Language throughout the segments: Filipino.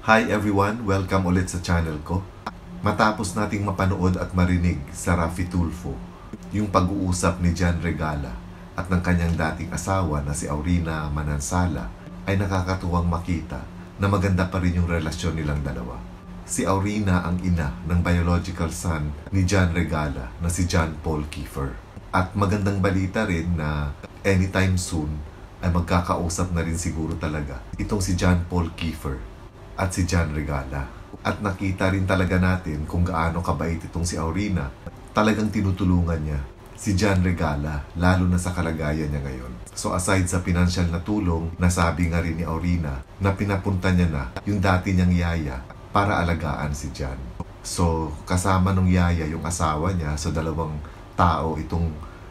Hi everyone! Welcome ulit sa channel ko. Matapos nating mapanood at marinig sa Raffy Tulfo, yung pag-uusap ni John Regala at ng kanyang dating asawa na si Aurina Manansala, ay nakakatuwang makita na maganda pa rin yung relasyon nilang dalawa. Si Aurina ang ina ng biological son ni John Regala na si John Paul Kiefer. At magandang balita rin na anytime soon ay magkakausap na rin siguro talaga itong si John Paul Kiefer at si John Regala. At nakita rin talaga natin kung gaano kabait itong si Aurina. Talagang tinutulungan niya si John Regala, lalo na sa kalagayan niya ngayon. So aside sa financial na tulong, nasabi nga rin ni Aurina na pinapunta niya na yung dati niyang yaya para alagaan si John. So kasama nung yaya yung asawa niya, so dalawang tao itong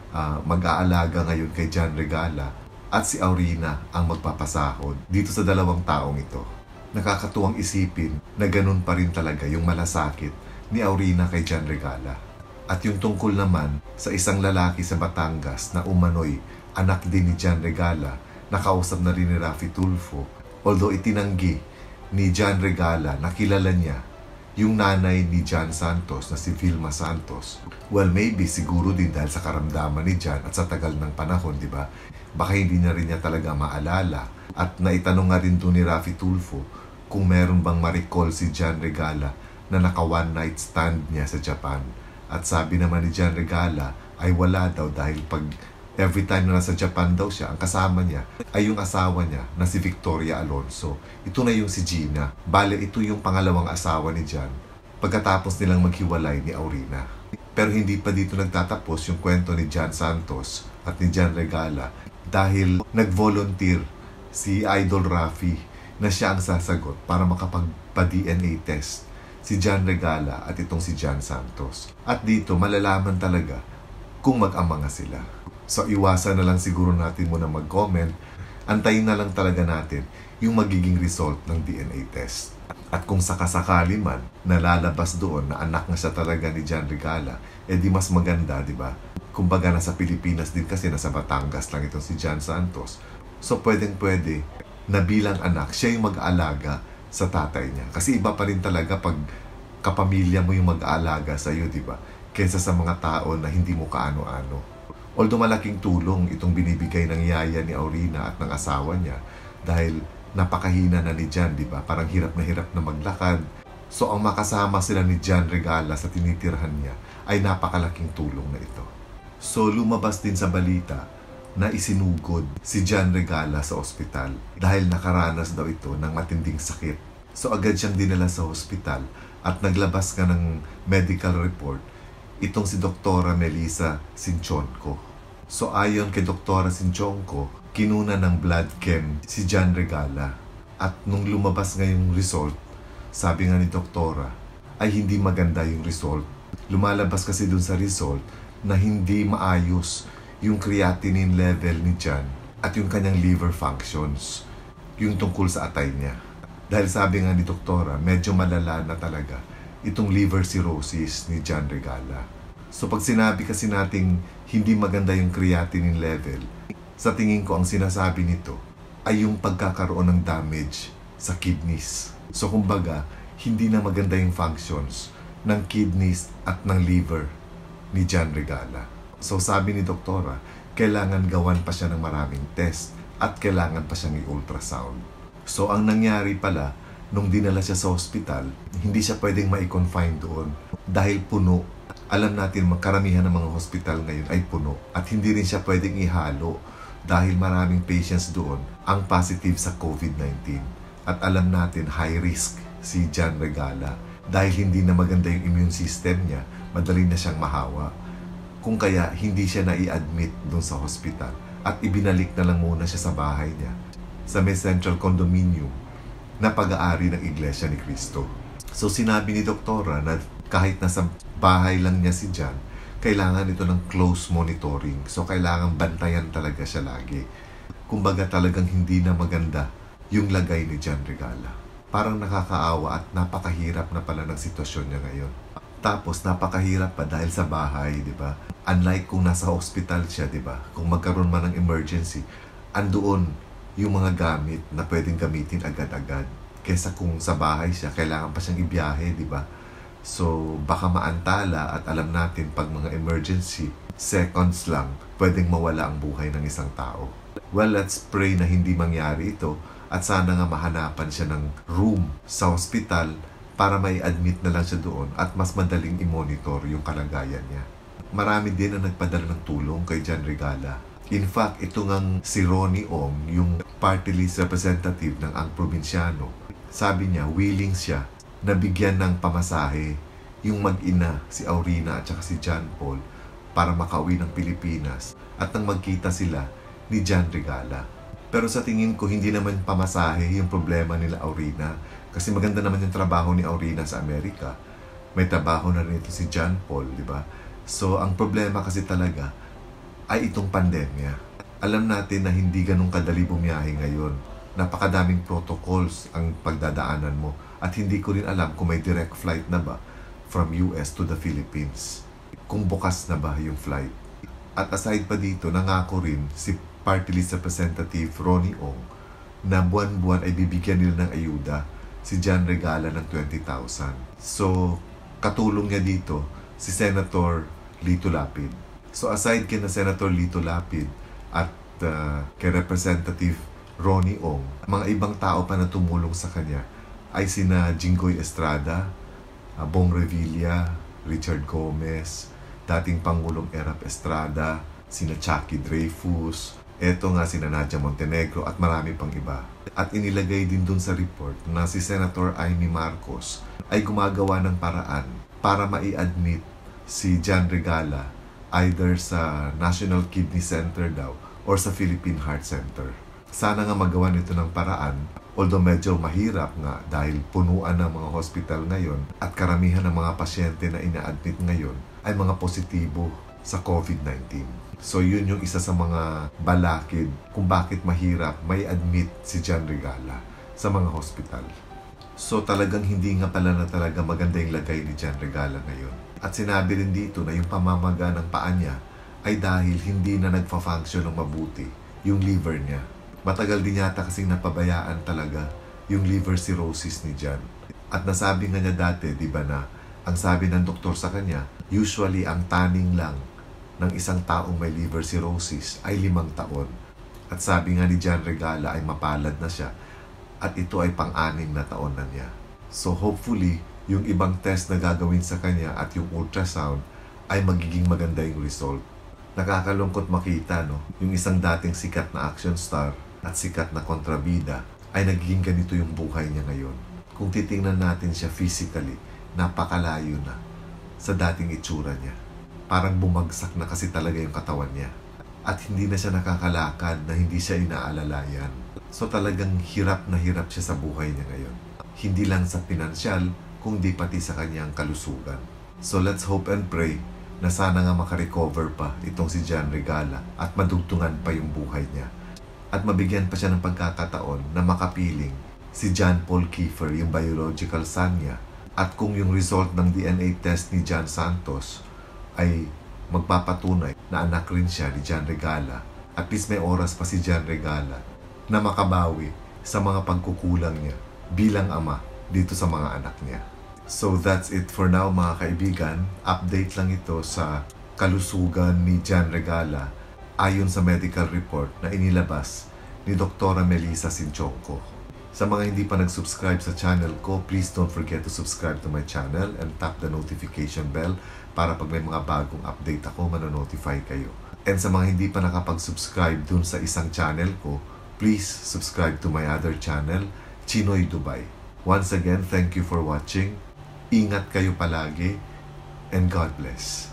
mag-aalaga ngayon kay John Regala, at si Aurina ang magpapasahod dito sa dalawang taong ito. Nakakatuwang isipin na ganun pa rin talaga yung malasakit ni Aurina kay John Regala. At yung tungkol naman sa isang lalaki sa Batangas na umano'y anak din ni John Regala, nakausap na rin ni Raffy Tulfo, although itinanggi ni John Regala na kilala niya yung nanay ni John Santos na si Vilma Santos. Well, maybe siguro din dahil sa karamdaman ni John at sa tagal ng panahon, di ba? Baka hindi na rin niya talaga maalala. At naitanong nga rin doon ni Raffy Tulfo kung meron bang ma-recall si John Regala na naka one night stand niya sa Japan. At sabi naman ni John Regala ay wala daw dahil pag every time na nasa Japan daw siya, ang kasama niya ay yung asawa niya na si Victoria Alonso. Ito na yung si Gina. Bale, ito yung pangalawang asawa ni John pagkatapos nilang maghiwalay ni Aurina. Pero hindi pa dito nagtatapos yung kwento ni John Santos at ni John Regala dahil nag-volunteer si Idol Raffy na siya ang sasagot para makapagpa-DNA test si John Regala at itong si John Santos. At dito malalaman talaga kung mag-ama nga sila. So iwasan na lang siguro natin muna mag-comment. Antayin na lang talaga natin yung magiging result ng DNA test. At kung sakasakali man nalalabas doon na anak nga siya talaga ni John Regala, di mas maganda, di ba? Kumbaga nasa Pilipinas din kasi, nasa Batangas lang itong si John Santos. So pwedeng-pwede na bilang anak, siya yung mag-aalaga sa tatay niya. Kasi iba pa rin talaga pag kapamilya mo yung mag-aalaga sa iyo, di ba? Kaysa sa mga tao na hindi mo kaano-ano. Although malaking tulong itong binibigay ng yaya ni Aurina at ng asawa niya dahil napakahina na ni John, di ba? Parang hirap na maglakad. So ang makasama sila ni John Regala sa tinitirhan niya ay napakalaking tulong na ito. So lumabas din sa balita na isinugod si John Regala sa ospital dahil nakaranas daw ito ng matinding sakit. So agad siyang dinala sa ospital at naglabas ka ng medical report itong si Doktora Melissa Sinchonko. So ayon kay Doktora Sinchonko, kinuna ng blood chem si John Regala. At nung lumabas nga yung result, sabi nga ni Doktora, ay hindi maganda yung result. Lumalabas kasi dun sa result na hindi maayos yung creatinine level ni John at yung kanyang liver functions, yung tungkol sa atay niya. Dahil sabi nga ni Doktora, medyo malala na talaga itong liver cirrhosis ni John Regala. So pag sinabi kasi nating hindi maganda yung creatinine level, sa tingin ko ang sinasabi nito ay yung pagkakaroon ng damage sa kidneys. So kumbaga, hindi na maganda yung functions ng kidneys at ng liver ni John Regala. So sabi ni Doktora, kailangan gawan pa siya ng maraming test at kailangan pa siyang i-ultrasound. So ang nangyari pala, nung dinala siya sa hospital, hindi siya pwedeng ma-confine doon dahil puno. Alam natin, karamihan ng mga hospital ngayon ay puno at hindi rin siya pwedeng ihalo dahil maraming patients doon ang positive sa COVID-19. At alam natin, high risk si John Regala dahil hindi na maganda yung immune system niya, madali na siyang mahawa. Kung kaya hindi siya na-i-admit doon sa hospital at ibinalik na lang muna siya sa bahay niya sa may central condominium na pag-aari ng Iglesia ni Cristo. So sinabi ni Doktora na kahit nasa bahay lang niya si John, kailangan ito ng close monitoring. So kailangan bantayan talaga siya lagi. Kumbaga talagang hindi na maganda yung lagay ni John Regala. Parang nakakaawa at napakahirap na pala ng sitwasyon niya ngayon. Tapos napakahirap pa dahil sa bahay, di ba? Unlike kung nasa hospital siya, di ba? Kung magkaroon man ng emergency, andoon yung mga gamit na pwedeng gamitin agad-agad. kesa kung sa bahay siya, kailangan pa siyang ibiyahe, di ba? So, baka maantala at alam natin pag mga emergency, seconds lang, pwedeng mawala ang buhay ng isang tao. Well, let's pray na hindi mangyari ito at sana nga mahanapan siya ng room sa hospital para may admit na lang siya doon at mas madaling i-monitor yung kalagayan niya. Marami din ang nagpadala ng tulong kay John Regala. In fact, ito ngang si Ronnie Ong, yung party list representative ng Ang Probinsyano, sabi niya, willing siya na bigyan ng pamasahe yung mag-ina, si Aurina at saka si John Paul para makauwi ng Pilipinas at nang magkita sila ni John Regala. Pero sa tingin ko, hindi naman pamasahe yung problema nila Aurina kasi maganda naman yung trabaho ni Aurina sa Amerika. May trabaho na rin ito si John Paul, di ba? So, ang problema kasi talaga ay itong pandemya. Alam natin na hindi ganun kadali bumiyahe ngayon. Napakadaming protocols ang pagdadaanan mo at hindi ko rin alam kung may direct flight na ba from US to the Philippines. Kung bukas na ba yung flight. At aside pa dito, nangako rin si Party List Representative Ronnie Ong na buwan-buwan ay bibigyan nila ng ayuda si John Regala ng 20,000. So, katulong niya dito si Senator Lito Lapid. So, aside kay na Senator Lito Lapid at kay Representative Ronnie Ong, mga ibang tao pa na tumulong sa kanya ay sina Jinggoy Estrada, Bong Revilla, Richard Gomez, dating Pangulong Erap Estrada, sina Chucky Dreyfus, eto nga sina Nadia Montenegro at marami pang iba. At inilagay din dun sa report na si Senator Amy Marcos ay gumagawa ng paraan para mai-admit si John Regala either sa National Kidney Center daw or sa Philippine Heart Center. Sana nga magawa nito ng paraan, although medyo mahirap nga dahil punuan ng mga hospital ngayon at karamihan ng mga pasyente na ina-admit ngayon ay mga positibo sa COVID-19. So yun yung isa sa mga balakid kung bakit mahirap may admit si John Regala sa mga hospital. So talagang hindi nga pala na talaga maganda yung lagay ni John Regala ngayon. At sinabi rin dito na yung pamamaga ng paa niya ay dahil hindi na nagfa-function ng mabuti yung liver niya. Matagal din yata kasing napabayaan talaga yung liver cirrhosis ni John. At nasabi nga niya dati, di ba na, ang sabi ng doktor sa kanya, usually ang taning lang ng isang taong may liver cirrhosis ay 5 taon. At sabi nga ni John Regala ay mapalad na siya at ito ay pang-6 na taon na niya. So hopefully, yung ibang test na gagawin sa kanya at yung ultrasound ay magiging maganda yung result. Nakakalungkot makita, no? Yung isang dating sikat na action star at sikat na kontrabida ay nagiging ganito yung buhay niya ngayon. Kung titingnan natin siya physically, napakalayo na sa dating itsura niya. Parang bumagsak na kasi talaga yung katawan niya. At hindi na siya nakakalakad na hindi siya inaalalayan. So talagang hirap na hirap siya sa buhay niya ngayon. Hindi lang sa pinansyal, kundi pati sa kanyang kalusugan. So let's hope and pray na sana nga makarecover pa itong si John Regala at madugtungan pa yung buhay niya. At mabigyan pa siya ng pagkakataon na makapiling si John Paul Kiefer, yung biological son niya. At kung yung result ng DNA test ni John Santos ay magpapatunay na anak rin siya ni John Regala, at least may oras pa si John Regala na makabawi sa mga pagkukulang niya bilang ama dito sa mga anak niya. So that's it for now mga kaibigan. Update lang ito sa kalusugan ni John Regala ayon sa medical report na inilabas ni Dr. Melissa Sinchonko. Sa mga hindi pa nag-subscribe sa channel ko, please don't forget to subscribe to my channel and tap the notification bell para pag may mga bagong update ako, manonotify kayo. And sa mga hindi pa nakapag-subscribe dun sa isang channel ko, please subscribe to my other channel, Chinoy Dubai. Once again, thank you for watching. Ingat kayo palagi and God bless.